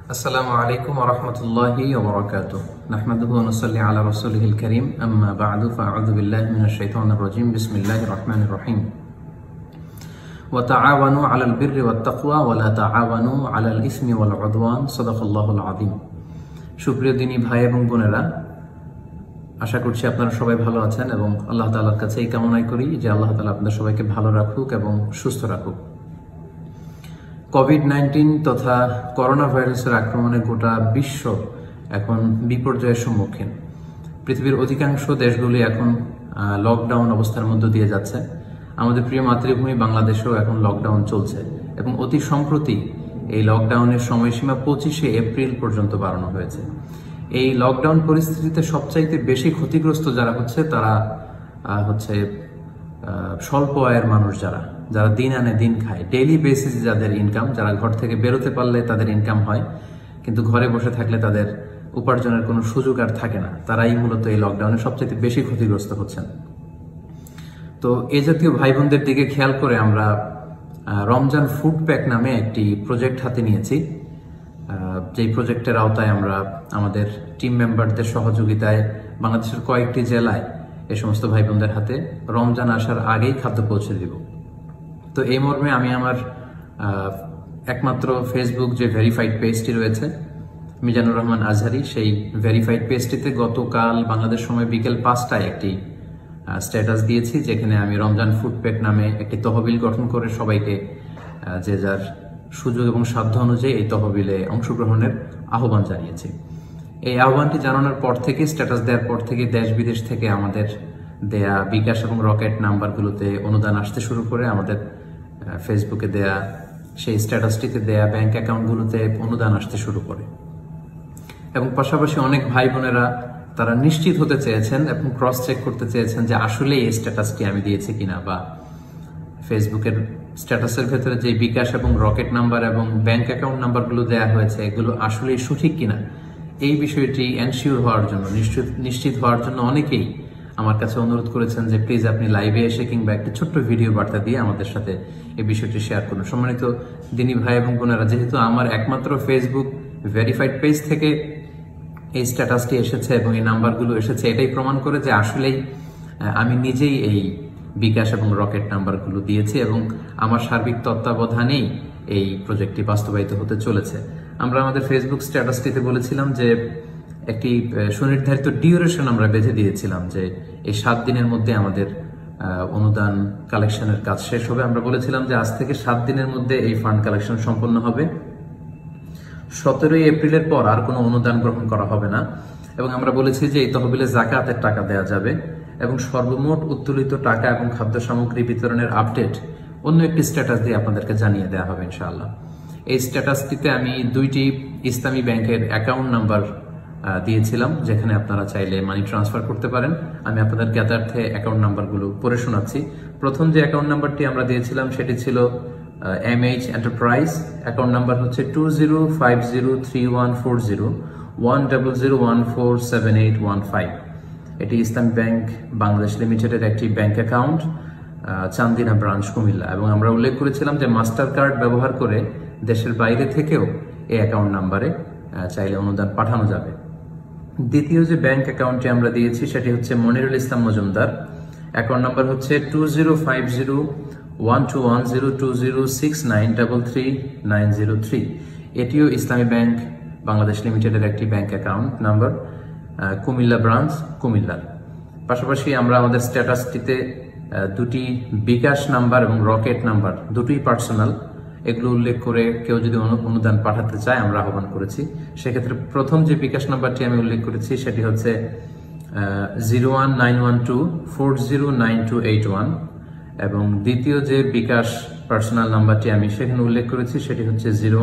আসসালামু আলাইকুম ওয়া রাহমাতুল্লাহি ওয়া বারাকাতুহু নাহমাদুহু ওয়া নুসাল্লি আলা রাসূলিহিল কারীম আম্মা বা'দু ফাআউযু বিল্লাহি মিনাশ শাইতানির রাজীম বিসমিল্লাহির রাহমানির রাহিম ওয়া তাআওয়ানু আলাল বিররি ওয়াত তাকওয়া ওয়া লা তাআওয়ানু আলাল ইসমি ওয়াল উদওয়ান সাদাকাল্লাহুল আযীম। সুপ্রিয় দিনী ভাই এবং বোনেরা, আশা করছি আপনারা সবাই ভালো আছেন এবং আল্লাহ তাআলার কাছে এই কামনাই করি যে আল্লাহ তাআলা আপনাদের সবাইকে ভালো রাখুক এবং সুস্থ রাখুক। কোভিড-19 তথা করোনা ভাইরাসের আক্রমণে গোটা বিশ্ব এখন বিপর্যয়ের সম্মুখীন। পৃথিবীর অধিকাংশ দেশগুলি এখন লকডাউন অবস্থার মধ্য দিয়ে যাচ্ছে। আমাদের প্রিয় মাতৃভূমি বাংলাদেশেও এখন লকডাউন চলছে এবং অতি সম্প্রতি এই লকডাউনের সময়সীমা 25শে এপ্রিল পর্যন্ত বাড়ানো হয়েছে। এই লকডাউন পরিস্থিতিতে সবচাইতে বেশি ক্ষতিগ্রস্ত যারা হচ্ছে তারা হচ্ছে স্বল্প আয়ের মানুষ, যারা দিন আনে দিন খায়, ডেইলি বেসিসে যাদের ইনকাম, যারা ঘর থেকে বেরোতে পারলে তাদের ইনকাম হয় কিন্তু ঘরে বসে থাকলে তাদের উপার্জনের কোনো সুযোগ আর থাকে না, তারাই মূলত এই লকডাউনে সবচেয়ে বেশি ক্ষতিগ্রস্ত হচ্ছেন। তো এই জাতীয় ভাই বোনদের দিকে খেয়াল করে আমরা রমজান ফুড প্যাক নামে একটি প্রজেক্ট হাতে নিয়েছি। যেই প্রজেক্টের আওতায় আমরা আমাদের টিম মেম্বারদের সহযোগিতায় বাংলাদেশের কয়েকটি জেলায় এই সমস্ত ভাই বোনদের হাতে রমজান আসার আগেই খাদ্য পৌঁছে দিব। তো এই মর্মে আমি আমার একমাত্র ফেসবুক যে ভেরিফাইড পেজটি রয়েছে মিজানুর রহমান আজহারি, সেই ভেরিফাইড পেজটিতে গতকাল বাংলাদেশ সময় বিকেল 5টায় একটি স্ট্যাটাস দিয়েছি, যেখানে আমি রমজান ফুড প্যাক নামে একটি তহবিল গঠন করে সবাইকে যে যার সুযোগ এবং সাধ্য অনুযায়ী এই তহবিলে অংশগ্রহণের আহ্বান জানিয়েছি। এই আহ্বানটি জানানোর পর থেকে, স্ট্যাটাস দেওয়ার পর থেকে দেশ বিদেশ থেকে আমাদের দেয়া বিকাশ এবং রকেট নাম্বারগুলোতে অনুদান আসতে শুরু করে, আমাদের ফেসবুকে দেয়া সেই স্ট্যাটাসটিতে দেয়া ব্যাংক অ্যাকাউন্টগুলোতে অনুদান আসতে শুরু করে এবং পাশাপাশি অনেক ভাই বোনেরা তারা নিশ্চিত হতে চেয়েছেন এবং ক্রস চেক করতে চেয়েছেন যে আসলে এই স্ট্যাটাসটি আমি দিয়েছি কিনা, বা ফেসবুকের স্ট্যাটাসের ভেতরে যে বিকাশ এবং রকেট নাম্বার এবং ব্যাংক অ্যাকাউন্ট নাম্বারগুলো দেয়া হয়েছে এগুলো আসলেই সঠিক কিনা, এই বিষয়টি এনশিওর হওয়ার জন্য, নিশ্চিত হওয়ার জন্য অনেকেই আমার কাছে অনুরোধ করেছেন যে প্লিজ আপনি লাইভে এসে কিংবা একটি ছোট্ট ভিডিও বার্তা দিয়ে আমাদের সাথে এই বিষয়টি শেয়ার করুন। সম্মানিত দিনী ভাই এবং বোনেরা, যেহেতু আমার একমাত্র ফেসবুক ভেরিফাইড পেজ থেকে এই স্ট্যাটাসটি এসেছে এবং এই নাম্বারগুলো এসেছে, এটাই প্রমাণ করে যে আসলেই আমি নিজেই এই বিকাশ এবং রকেট নাম্বারগুলো দিয়েছি এবং আমার সার্বিক তত্ত্বাবধানেই এই প্রজেক্টটি বাস্তবায়িত হতে চলেছে। আমরা আমাদের ফেসবুক স্ট্যাটাসটিতে বলেছিলাম যে একটি সুনির্ধারিত ডিউরেশন আমরা বেঁধে দিয়েছিলাম যে এই 7 দিনের মধ্যে আমাদের অনুদান কালেকশনের কাজ শেষ হবে। আমরা বলেছিলাম যে আজ থেকে 7 দিনের মধ্যে এই ফান্ড কালেকশন সম্পন্ন হবে। 17ই এপ্রিলের পর আর কোনো অনুদান গ্রহণ করা হবে না এবং আমরা বলেছি যে এই তহবিলে যাকাতের টাকা দেওয়া যাবে এবং সর্বমোট উত্তোলিত টাকা এবং খাদ্য সামগ্রী বিতরণের আপডেট অন্য একটি স্ট্যাটাস দিয়ে আপনাদেরকে জানিয়ে দেওয়া হবে ইনশাআল্লাহ। এই স্ট্যাটাসটিতে আমি 2টি ইসলামী ব্যাংকের অ্যাকাউন্ট নাম্বার দিয়েছিলাম, যেখানে আপনারা চাইলে মানি ট্রান্সফার করতে পারেন। আমি আপনাদের জ্ঞাতার্থে অ্যাকাউন্ট নাম্বারগুলো পড়ে শোনাচ্ছি। প্রথম যে অ্যাকাউন্ট নাম্বারটি আমরা দিয়েছিলাম সেটি ছিল MH এন্টারপ্রাইজ। অ্যাকাউন্ট নাম্বার হচ্ছে 2050314010014781 এটি ইসলামী ব্যাংক বাংলাদেশ লিমিটেডের একটি bank account, Chandina branch, Comilla. এবং আমরা উল্লেখ করেছিলাম যে মাস্টার কার্ড ব্যবহার করে দেশের বাইরে থেকেও এই অ্যাকাউন্ট নাম্বারে চাইলে অনুদান পাঠানো যাবে। দ্বিতীয় যে ব্যাংক অ্যাকাউন্টটি আমরা দিয়েছি সেটি হচ্ছে মনিরুল ইসলাম মজুমদার। অ্যাকাউন্ট নাম্বার হচ্ছে 205012020693333903। এটিও ইসলামী ব্যাংক বাংলাদেশ লিমিটেডের একটি bank account number, Comilla branch, কুমিল্লার। পাশাপাশি আমরা আমাদের স্ট্যাটাসটিতে 2টি বিকাশ নাম্বার এবং রকেট নাম্বার, দুটোই পার্সোনাল, এগুলো উল্লেখ করে কেউ যদি অনুদান পাঠাতে চায় আমরা আহ্বান করেছি। সেক্ষেত্রে প্রথম যে বিকাশ নাম্বারটি আমি উল্লেখ করেছি সেটি হচ্ছে 01912409281 এবং দ্বিতীয় যে বিকাশ পার্সোনাল নাম্বারটি আমি সেখানে উল্লেখ করেছি সেটি হচ্ছে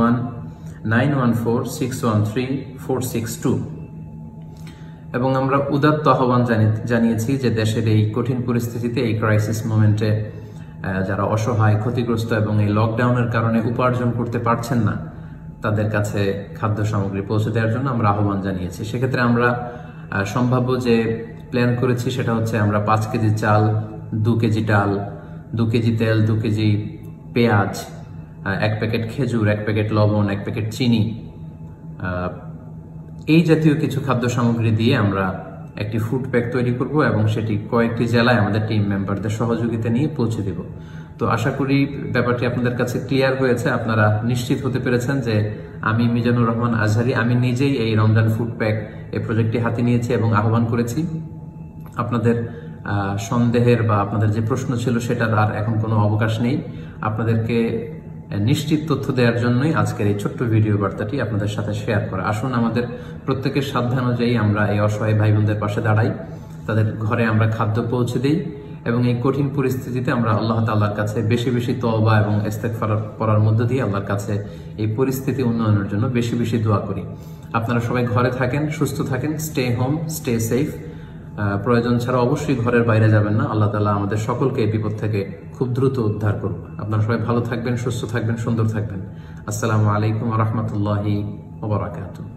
01914613462 এবং আমরা উদাত্ত আহ্বান জানিয়েছি যে দেশের এই কঠিন পরিস্থিতিতে, এই ক্রাইসিস মোমেন্টে যারা অসহায়, ক্ষতিগ্রস্ত এবং এই লকডাউনের কারণে উপার্জন করতে পারছেন না, তাদের কাছে খাদ্য সামগ্রী পৌঁছে দেওয়ার জন্য আমরা আহ্বান জানিয়েছি। সেক্ষেত্রে আমরা সম্ভাব্য যে প্ল্যান করেছি সেটা হচ্ছে আমরা 5 কেজি চাল, 2 কেজি ডাল, 2 কেজি তেল, 2 কেজি পেঁয়াজ, 1 প্যাকেট খেজুর, 1 প্যাকেট লবণ, 1 প্যাকেট চিনি, এই জাতীয় কিছু খাদ্য সামগ্রী দিয়ে আমরা একটি ফুড প্যাক তৈরি করব এবং সেটি কয়েকটি জেলায় আমাদের টিম মেম্বারদের সহযোগিতা নিয়ে পৌঁছে দেব। তো আশা করি ব্যাপারটি আপনাদের কাছে ক্লিয়ার হয়েছে, আপনারা নিশ্চিত হতে পেরেছেন যে আমি মিজানুর রহমান আজহারী আমি নিজেই এই রমজান ফুড প্যাক এই প্রজেক্টটি হাতে নিয়েছি এবং আহ্বান করেছি। আপনাদের সন্দেহের বা আপনাদের যে প্রশ্ন ছিল সেটার আর এখন কোনো অবকাশ নেই। আপনাদেরকে নিশ্চিত তথ্য দেওয়ার জন্যই আজকের এই ছোট্ট ভিডিও বার্তাটি আপনাদের সাথে শেয়ার করা। আসুন আমাদের প্রত্যেকের সাধ্য অনুযায়ী আমরা এই অসহায় ভাই বোনদের পাশে দাঁড়াই, তাদের ঘরে আমরা খাদ্য পৌঁছে দিই এবং এই কঠিন পরিস্থিতিতে আমরা আল্লাহ তাআলার কাছে বেশি বেশি তওবা এবং ইস্তেগফার করার মধ্য দিয়ে আল্লাহর কাছে এই পরিস্থিতি উন্নয়নের জন্য বেশি বেশি দোয়া করি। আপনারা সবাই ঘরে থাকেন, সুস্থ থাকেন, স্টে হোম, স্টে সেফ। প্রয়োজন ছাড়া অবশ্যই ঘরের বাইরে যাবেন না। আল্লাহ তাআলা আমাদের সকলকে এই বিপদ থেকে খুব দ্রুত উদ্ধার করুন। আপনারা সবাই ভালো থাকবেন, সুস্থ থাকবেন, সুন্দর থাকবেন। আসসালামু আলাইকুম ওয়া রাহমাতুল্লাহি ওয়া বারাকাতুহু।